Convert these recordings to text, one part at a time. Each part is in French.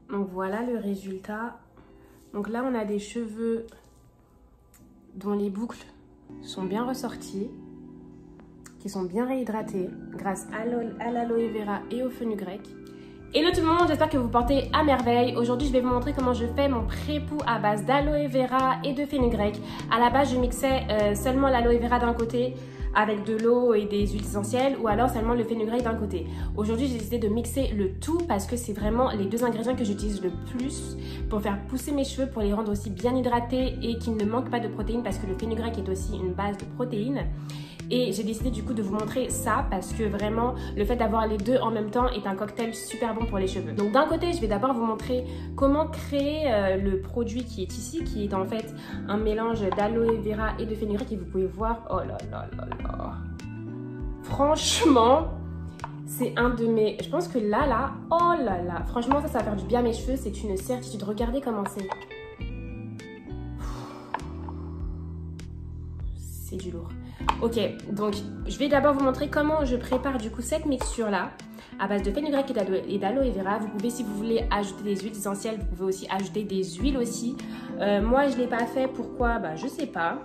Donc voilà le résultat. Donc là on a des cheveux dont les boucles sont bien ressorties, qui sont bien réhydratés grâce à l'aloe vera et au fenugrec. Hello tout le monde, j'espère que vous portez à merveille. Aujourd'hui je vais vous montrer comment je fais mon pré-poux à base d'aloe vera et de fenugrec. À la base je mixais seulement l'aloe vera d'un côté avec de l'eau et des huiles essentielles, ou alors seulement le fenugrec d'un côté. Aujourd'hui j'ai décidé de mixer le tout parce que c'est vraiment les deux ingrédients que j'utilise le plus pour faire pousser mes cheveux, pour les rendre aussi bien hydratés et qu'ils ne manquent pas de protéines, parce que le fenugrec est aussi une base de protéines. Et j'ai décidé du coup de vous montrer ça parce que vraiment le fait d'avoir les deux en même temps est un cocktail super bon pour les cheveux. Donc d'un côté je vais d'abord vous montrer comment créer le produit qui est ici, qui est en fait un mélange d'aloe vera et de fenugrec, et vous pouvez voir, oh là là là là, franchement c'est un de mes, je pense que là, oh là là, franchement ça va faire du bien à mes cheveux, c'est une certitude. Regardez comment c'est du lourd. Ok, donc je vais d'abord vous montrer comment je prépare du coup cette mixture là à base de fenugrec et d'aloe vera. Vous pouvez, si vous voulez ajouter des huiles essentielles, vous pouvez aussi ajouter des huiles aussi. Moi je l'ai pas fait, pourquoi? Bah je sais pas.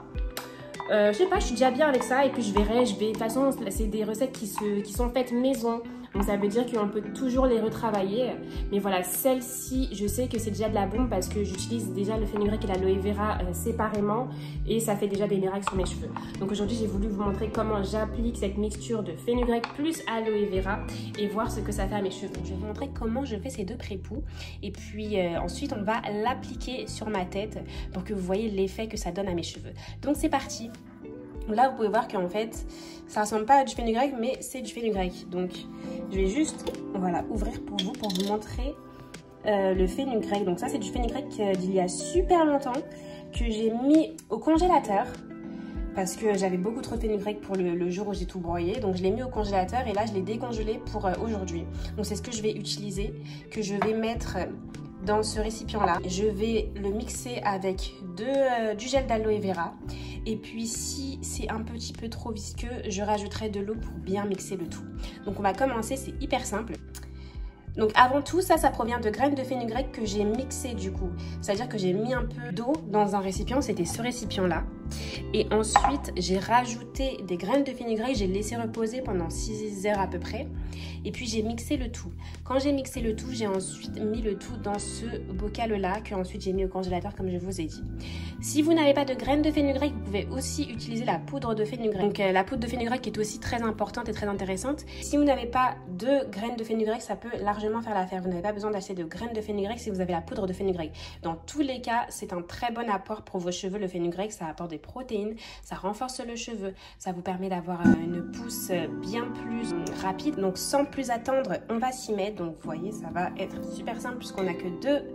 Je sais pas, je suis déjà bien avec ça, et puis je verrai, de toute façon c'est des recettes qui sont faites maison, donc ça veut dire qu'on peut toujours les retravailler. Mais voilà, celle-ci je sais que c'est déjà de la bombe parce que j'utilise déjà le fenugrec et l'aloe vera séparément, et ça fait déjà des miracles sur mes cheveux. Donc aujourd'hui j'ai voulu vous montrer comment j'applique cette mixture de fenugrec plus aloe vera et voir ce que ça fait à mes cheveux. Donc je vais vous montrer comment je fais ces deux pré-poux, et puis ensuite on va l'appliquer sur ma tête pour que vous voyez l'effet que ça donne à mes cheveux. Donc c'est parti. Là vous pouvez voir qu'en fait ça ressemble pas à du fenugrec, mais c'est du fenugrec. Donc je vais juste ouvrir pour vous montrer le fenugrec. Donc ça c'est du fenugrec d'il y a super longtemps, que j'ai mis au congélateur parce que j'avais beaucoup trop de fenugrec pour le jour où j'ai tout broyé. Donc je l'ai mis au congélateur et là je l'ai décongelé pour aujourd'hui. Donc c'est ce que je vais utiliser, que je vais mettre dans ce récipient là. Je vais le mixer avec du gel d'aloe vera, et puis si c'est un petit peu trop visqueux, je rajouterai de l'eau pour bien mixer le tout. Donc on va commencer, c'est hyper simple. Donc avant tout, ça provient de graines de fenugrec que j'ai mixées du coup. C'est-à-dire que j'ai mis un peu d'eau dans un récipient, c'était ce récipient-là. Et ensuite, j'ai rajouté des graines de fenugrec, j'ai laissé reposer pendant 6 heures à peu près. Et puis j'ai mixé le tout. Quand j'ai mixé le tout, j'ai ensuite mis le tout dans ce bocal-là, que ensuite j'ai mis au congélateur comme je vous ai dit. Si vous n'avez pas de graines de fenugrec, vous pouvez aussi utiliser la poudre de fenugrec. Donc la poudre de fenugrec est aussi très importante et très intéressante. Si vous n'avez pas de graines de fenugrec, ça peut largement faire l'affaire. Vous n'avez pas besoin d'acheter de graines de fenugrec si vous avez la poudre de fenugrec. Dans tous les cas, c'est un très bon apport pour vos cheveux. Le fenugrec, ça apporte des protéines, ça renforce le cheveu, ça vous permet d'avoir une pousse bien plus rapide. Donc sans plus attendre, on va s'y mettre. Donc vous voyez, ça va être super simple puisqu'on n'a que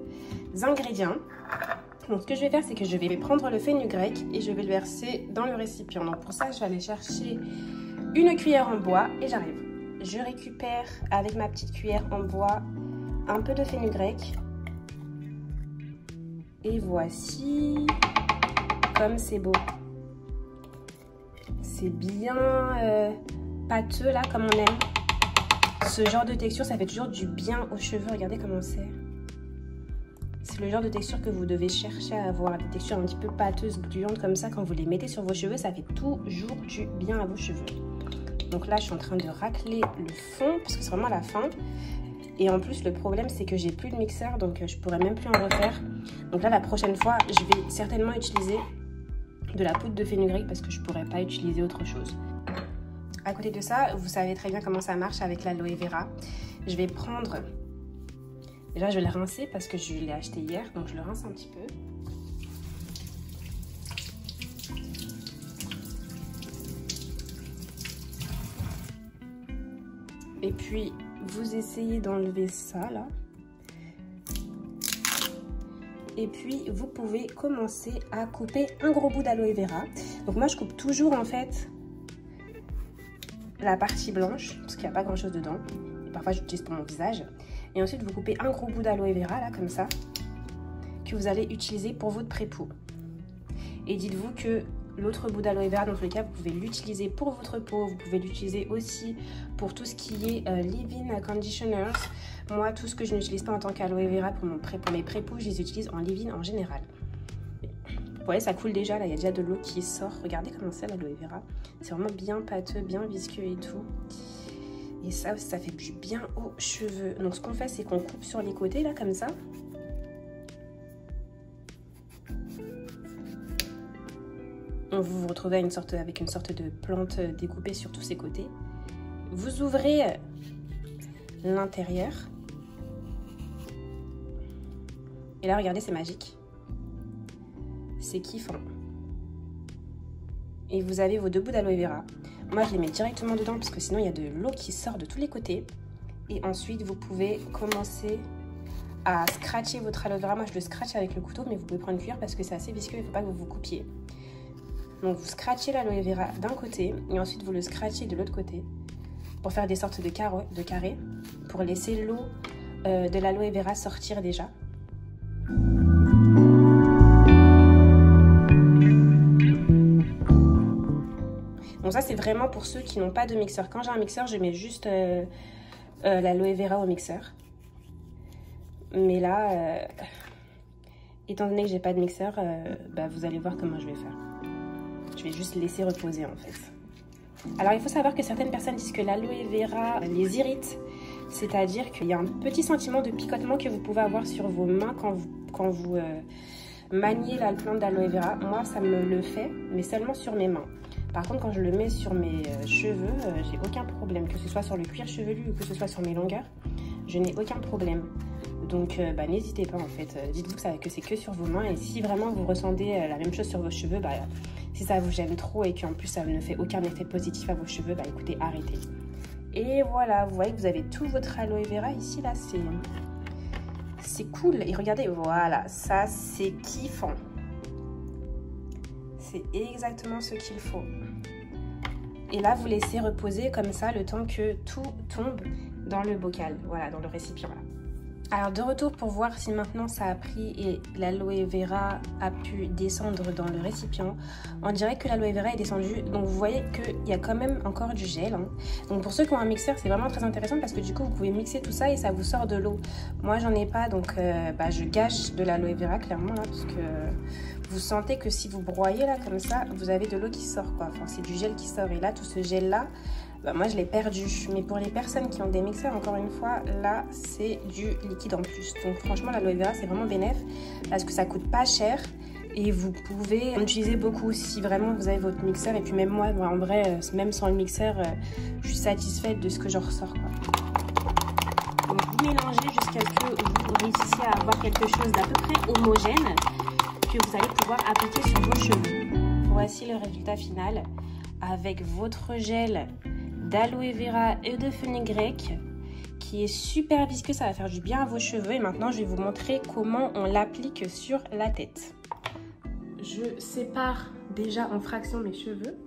2 ingrédients. Donc ce que je vais faire, c'est que je vais prendre le fenugrec et je vais le verser dans le récipient. Donc pour ça, je vais aller chercher une cuillère en bois et j'arrive. Je récupère avec ma petite cuillère en bois un peu de fenugrec. Et voici comme c'est beau. C'est bien pâteux là, comme on aime. Ce genre de texture, ça fait toujours du bien aux cheveux. Regardez comment c'est. C'est le genre de texture que vous devez chercher à avoir. Des textures un petit peu pâteuses, gluantes comme ça. Quand vous les mettez sur vos cheveux, ça fait toujours du bien à vos cheveux. Donc là, je suis en train de racler le fond parce que c'est vraiment la fin. Et en plus, le problème, c'est que j'ai plus de mixeur, donc je pourrais même plus en refaire. Donc là, la prochaine fois, je vais certainement utiliser de la poudre de fenugrec parce que je pourrais pas utiliser autre chose. À côté de ça, vous savez très bien comment ça marche avec l'aloe vera. Je vais prendre... Déjà, je vais le rincer parce que je l'ai acheté hier, donc je le rince un petit peu. Et puis, vous essayez d'enlever ça, là. Et puis, vous pouvez commencer à couper un gros bout d'aloe vera. Donc moi, je coupe toujours, en fait, la partie blanche, parce qu'il n'y a pas grand-chose dedans. Et parfois, j'utilise pour mon visage. Et ensuite, vous coupez un gros bout d'aloe vera, là, comme ça, que vous allez utiliser pour votre pré-poux. Et dites-vous que l'autre bout d'aloe vera, dans tous les cas, vous pouvez l'utiliser pour votre peau. Vous pouvez l'utiliser aussi pour tout ce qui est leave-in conditioners. Moi, tout ce que je n'utilise pas en tant qu'aloe vera pour mes pré-peaux, je les utilise en leave-in en général. Vous voyez, ça coule déjà, là, il y a déjà de l'eau qui sort. Regardez comment c'est l'aloe vera. C'est vraiment bien pâteux, bien visqueux et tout. Et ça aussi, ça fait du bien aux cheveux. Donc, ce qu'on fait, c'est qu'on coupe sur les côtés, là, comme ça. Vous vous retrouvez avec une sorte de plante découpée sur tous ses côtés. Vous ouvrez l'intérieur. Et là, regardez, c'est magique. C'est kiffant. Et vous avez vos deux bouts d'aloe vera. Moi, je les mets directement dedans parce que sinon, il y a de l'eau qui sort de tous les côtés. Et ensuite, vous pouvez commencer à scratcher votre aloe vera. Moi, je le scratche avec le couteau, mais vous pouvez prendre une cuillère parce que c'est assez visqueux. Il ne faut pas que vous vous coupiez. Donc, vous scratchez l'aloe vera d'un côté et ensuite, vous le scratchez de l'autre côté pour faire des sortes de carrés pour laisser l'eau de l'aloe vera sortir déjà. Donc ça, c'est vraiment pour ceux qui n'ont pas de mixeur. Quand j'ai un mixeur, je mets juste l'aloe vera au mixeur. Mais là, étant donné que j'ai pas de mixeur, vous allez voir comment je vais faire. Je vais juste laisser reposer en fait. Alors, il faut savoir que certaines personnes disent que l'aloe vera les irrite. C'est-à-dire qu'il y a un petit sentiment de picotement que vous pouvez avoir sur vos mains quand vous maniez la plante d'aloe vera. Moi, ça me le fait, mais seulement sur mes mains. Par contre, quand je le mets sur mes cheveux, j'ai aucun problème. Que ce soit sur le cuir chevelu ou que ce soit sur mes longueurs, je n'ai aucun problème. Donc, n'hésitez pas en fait. Dites-vous que c'est que sur vos mains. Et si vraiment vous ressentez la même chose sur vos cheveux, si ça vous gêne trop et qu'en plus ça ne fait aucun effet positif à vos cheveux, écoutez, arrêtez. Et voilà, vous voyez que vous avez tout votre aloe vera ici, là, c'est cool. Et regardez, voilà, ça c'est kiffant. C'est exactement ce qu'il faut. Et là, vous laissez reposer comme ça le temps que tout tombe dans le bocal, voilà, dans le récipient là. Alors de retour pour voir si maintenant ça a pris et l'aloe vera a pu descendre dans le récipient. On dirait que l'aloe vera est descendu, donc vous voyez qu'il y a quand même encore du gel. Hein. Donc pour ceux qui ont un mixeur, c'est vraiment très intéressant parce que du coup vous pouvez mixer tout ça et ça vous sort de l'eau. Moi j'en ai pas, donc je gâche de l'aloe vera clairement là, parce que vous sentez que si vous broyez là comme ça, vous avez de l'eau qui sort quoi. Enfin c'est du gel qui sort et là tout ce gel là, moi je l'ai perdu. Mais pour les personnes qui ont des mixeurs, encore une fois, là c'est du liquide en plus. Donc franchement l'aloe vera c'est vraiment bénéf parce que ça coûte pas cher et vous pouvez en utiliser beaucoup si vraiment vous avez votre mixeur. Et puis même moi en vrai, même sans le mixeur, je suis satisfaite de ce que j'en ressors quoi. Donc vous mélangez jusqu'à ce que vous réussissiez à avoir quelque chose d'à peu près homogène que vous allez pouvoir appliquer sur vos cheveux. Voici le résultat final avec votre gel d'aloe vera et de fenugrec qui est super visqueux, ça va faire du bien à vos cheveux. Et maintenant je vais vous montrer comment on l'applique sur la tête. Je sépare déjà en fractions mes cheveux.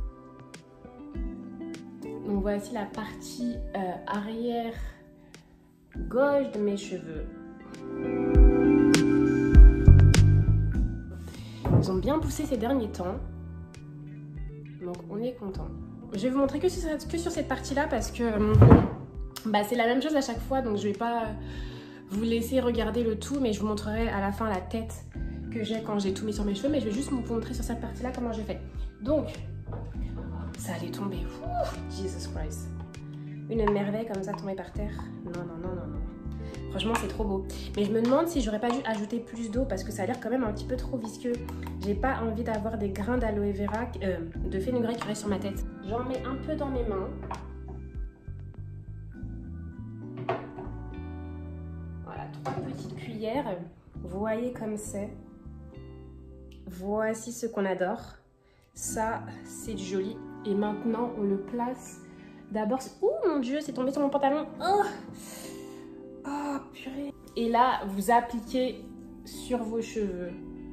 Donc voici la partie arrière gauche de mes cheveux. Ils ont bien poussé ces derniers temps, donc on est content. Je vais vous montrer que sur cette partie-là parce que c'est la même chose à chaque fois, donc je vais pas vous laisser regarder le tout, mais je vous montrerai à la fin la tête que j'ai quand j'ai tout mis sur mes cheveux, mais je vais juste vous montrer sur cette partie-là comment j'ai fait. Donc, ça allait tomber. Ouh, Jesus Christ. Une merveille comme ça tombée par terre. Non, non, non, non, non. Franchement, c'est trop beau. Mais je me demande si j'aurais pas dû ajouter plus d'eau parce que ça a l'air quand même un petit peu trop visqueux. J'ai pas envie d'avoir des grains d'aloe vera, de fenugrec qui restent sur ma tête. J'en mets un peu dans mes mains. Voilà, 3 petites cuillères. Vous voyez comme c'est. Voici ce qu'on adore. Ça, c'est du joli. Et maintenant, on le place d'abord. Oh mon Dieu, c'est tombé sur mon pantalon. Oh, oh purée. Et là, vous appliquez sur vos cheveux.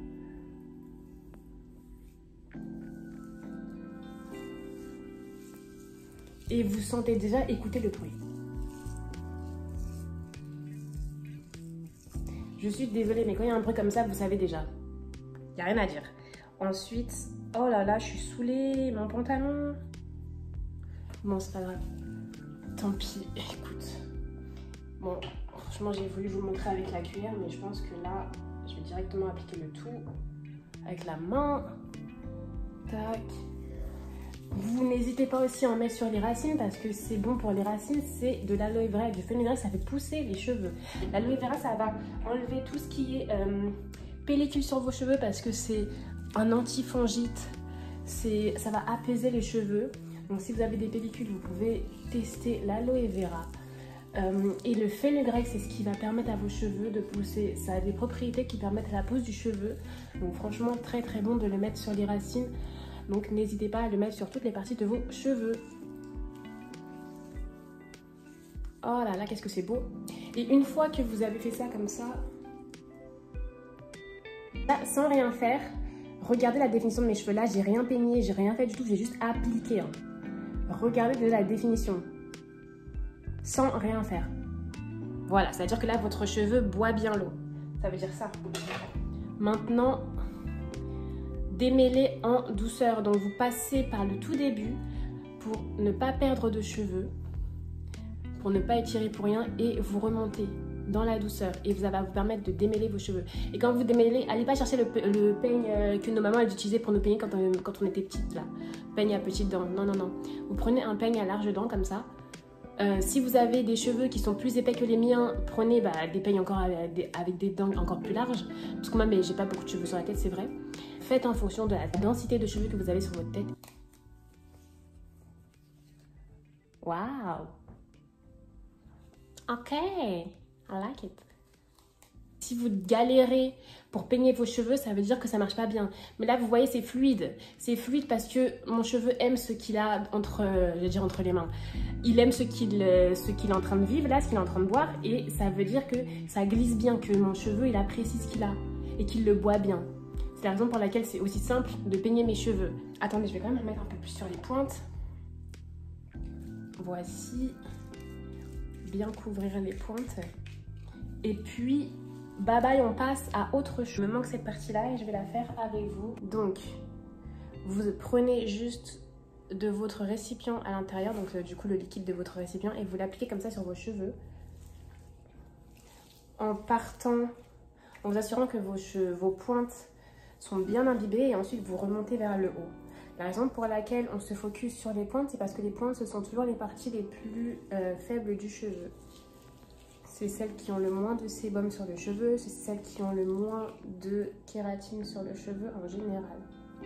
Et vous sentez déjà, écoutez le bruit. Je suis désolée, mais quand il y a un bruit comme ça, vous savez déjà. Il n'y a rien à dire. Ensuite, oh là là, je suis saoulée, mon pantalon. Bon, c'est pas grave. Tant pis, écoute. Bon, franchement, j'ai voulu vous montrer avec la cuillère, mais je pense que là, je vais directement appliquer le tout avec la main. Tac. Vous n'hésitez pas aussi à en mettre sur les racines parce que c'est bon pour les racines. C'est de l'aloe vera et du fenugrec, ça fait pousser les cheveux. L'aloe vera, ça va enlever tout ce qui est pellicule sur vos cheveux parce que c'est un antifongite. Ça va apaiser les cheveux. Donc si vous avez des pellicules, vous pouvez tester l'aloe vera. Et le fenugrec, c'est ce qui va permettre à vos cheveux de pousser. Ça a des propriétés qui permettent la pousse du cheveu. Donc franchement, très très bon de le mettre sur les racines. Donc n'hésitez pas à le mettre sur toutes les parties de vos cheveux. Oh là là, qu'est-ce que c'est beau. Et une fois que vous avez fait ça comme ça, là, sans rien faire, regardez la définition de mes cheveux. Là, j'ai rien peigné, j'ai rien fait du tout, j'ai juste appliqué. Hein. Regardez de la définition. Sans rien faire. Voilà, c'est-à-dire que là, votre cheveu boit bien l'eau. Ça veut dire ça. Maintenant, démêler en douceur. Donc, vous passez par le tout début pour ne pas perdre de cheveux, pour ne pas étirer pour rien et vous remontez dans la douceur. Et ça va vous permettre de démêler vos cheveux. Et quand vous démêlez, allez pas chercher le peigne que nos mamans elles utilisaient pour nous peigner quand on était petites là. Peigne à petites dents. Non, non, non. Vous prenez un peigne à larges dents comme ça. Si vous avez des cheveux qui sont plus épais que les miens, prenez des peignes encore avec des dents encore plus larges. Parce que moi, j'ai pas beaucoup de cheveux sur la tête, c'est vrai. Faites en fonction de la densité de cheveux que vous avez sur votre tête. Wow! Ok, I like it. Si vous galérez pour peigner vos cheveux, ça veut dire que ça marche pas bien. Mais là, vous voyez, c'est fluide. C'est fluide parce que mon cheveu aime ce qu'il a entre les mains. Il aime ce qu'il est en train de vivre, là, ce qu'il est en train de boire. Et ça veut dire que ça glisse bien, que mon cheveu, il apprécie ce qu'il a et qu'il le boit bien. C'est la raison pour laquelle c'est aussi simple de peigner mes cheveux. Attendez, je vais quand même remettre un peu plus sur les pointes. Voici. Bien couvrir les pointes. Et puis... bye bye, on passe à autre chose. Il me manque cette partie-là et je vais la faire avec vous. Donc, vous prenez juste de votre récipient à l'intérieur, donc du coup le liquide de votre récipient, et vous l'appliquez comme ça sur vos cheveux. En partant, en vous assurant que vos pointes sont bien imbibées et ensuite vous remontez vers le haut. La raison pour laquelle on se focus sur les pointes, c'est parce que les pointes, ce sont toujours les parties les plus faibles du cheveu. C'est celles qui ont le moins de sébum sur le cheveu, c'est celles qui ont le moins de kératine sur le cheveu en général.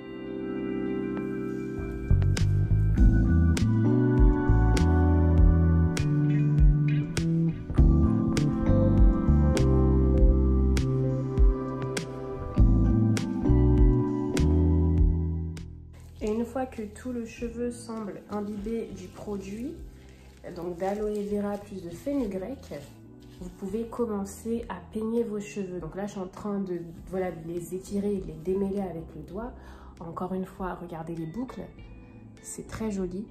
Et une fois que tout le cheveu semble imbibé du produit, donc d'aloe vera plus de fenugrec, vous pouvez commencer à peigner vos cheveux. Donc là, je suis en train de les étirer et de les démêler avec le doigt. Encore une fois, regardez les boucles. C'est très joli.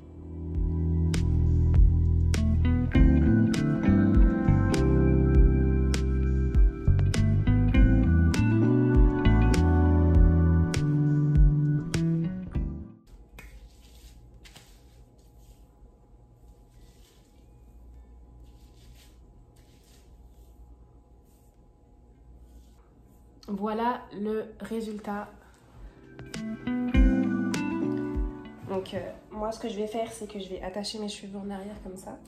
Voilà le résultat. Donc moi ce que je vais faire, c'est que je vais attacher mes cheveux en arrière comme ça.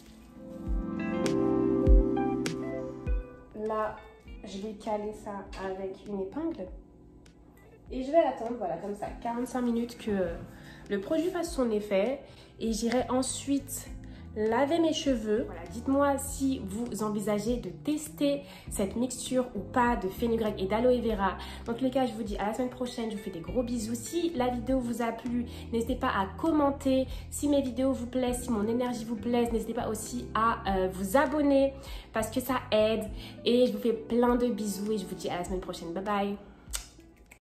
Là, je vais caler ça avec une épingle. Et je vais attendre, voilà, comme ça, 45 minutes que le produit fasse son effet. Et j'irai ensuite laver mes cheveux. Voilà, dites-moi si vous envisagez de tester cette mixture ou pas de fenugrec et d'aloe vera. Dans tous les cas, je vous dis à la semaine prochaine. Je vous fais des gros bisous. Si la vidéo vous a plu, n'hésitez pas à commenter. Si mes vidéos vous plaisent, si mon énergie vous plaise, n'hésitez pas aussi à vous abonner parce que ça aide. Et je vous fais plein de bisous et je vous dis à la semaine prochaine. Bye bye.